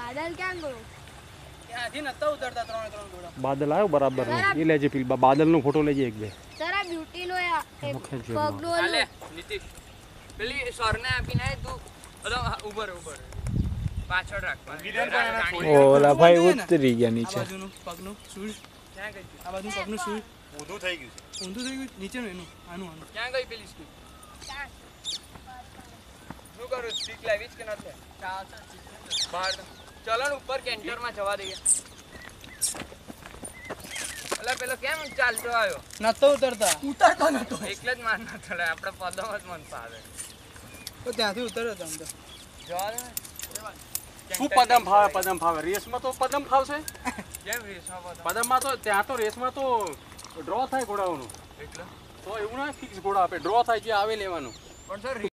बादल क्या गयो ત્યાંથી નતા ઉતરતા ત્રણ ઘોડા. બાદલ આવ્યો બરાબર એ લેજે પેલી બાદલનો ફોટો લેજે એક બે સર આ બ્યુટી નો મુખ્ય છે પગનો હાલે નીતિશ પેલી સરને આપીને તું અલો ઉભર પાછળ રાખ ઓલા ભાઈ ઉતરી ગયા નીચે. આ બાજુનું પગનું સૂળ ક્યાં ગઈ આ બાજુનું પગનું સૂળ ઊંધું થઈ ગયું છે. ઊંધું થઈ ગયું નીચેનું એનું આનું ક્યાં ગઈ પેલી સ્કૂલ શું કરું સ્ટીક લાવી જ કે નથી બહાર ચલો ને ઉપર કેન્ટરમાં જવા દઈએ અલા પેલો કેમ ચાલતો આવ્યો નતો ઉતરતા એટલે જ માર ના ચડે આપણે પદમ જ મન પાવે તો ત્યાંથી ઉતર્યો તો આમ તો જવા દે શું પદમ ફાવે રેસમાં તો પદમ ફાવશે કેમ રેસમાં પદમમાં તો ત્યાં તો રેસમાં તો ડ્રો થાય ઘોડાઓનું એટલે તો એવું ના ફિક્સ ઘોડા આપે ડ્રો થાય જે આવે લેવાનું પણ સર